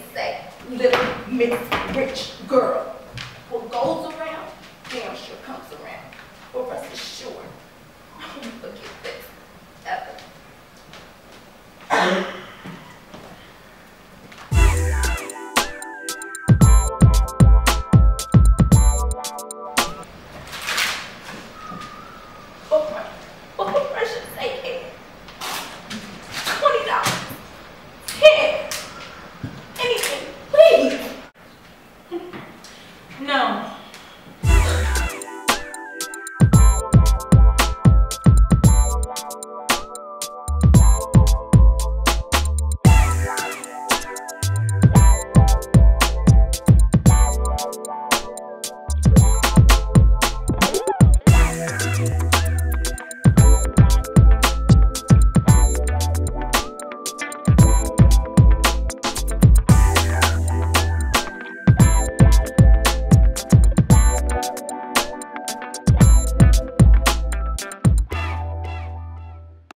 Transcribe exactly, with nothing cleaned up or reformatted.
say, little Miss Rich Girl. What goes around, damn sure comes around. But rest assured, I won't forget